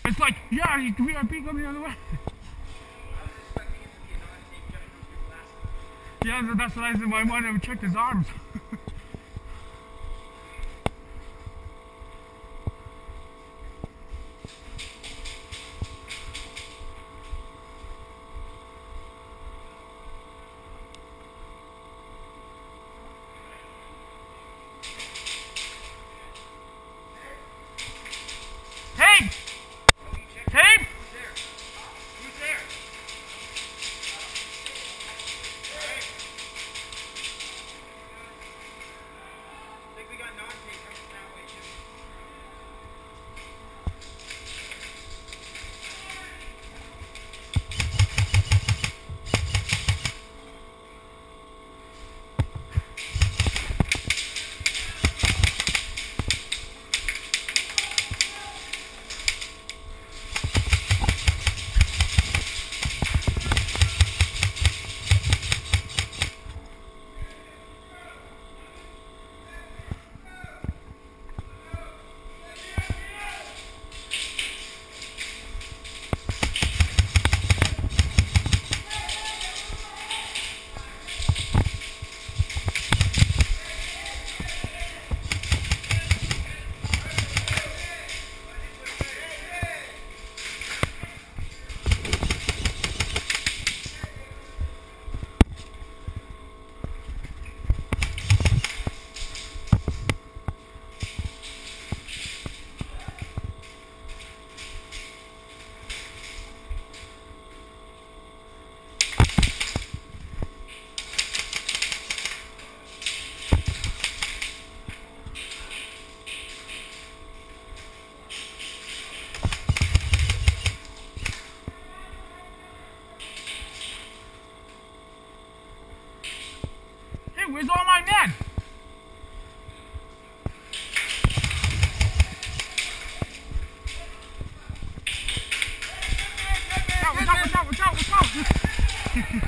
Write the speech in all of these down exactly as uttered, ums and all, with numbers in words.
It's like, yeah, you V I P coming the other way. Yeah, that's what I said. I might have checked his arms. Tape! Tape! Who's there? I think we got non-tape coming that way too. Where's all my men? Watch out, watch out, watch out, watch out, watch out!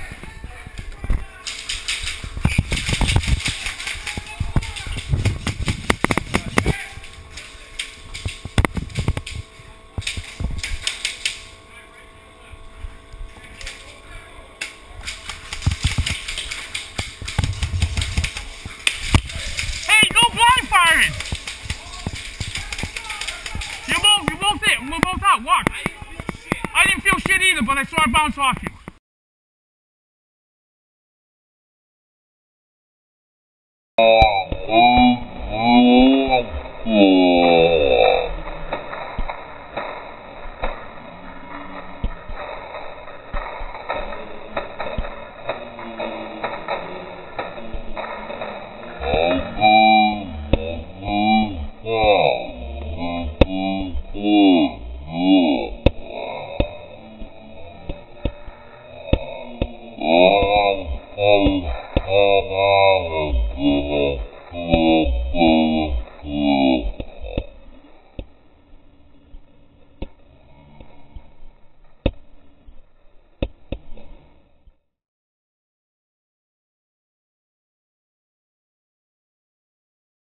You both, you both it. We're both out. Watch. I didn't feel shit. I didn't feel shit either, but I saw it bounce off you.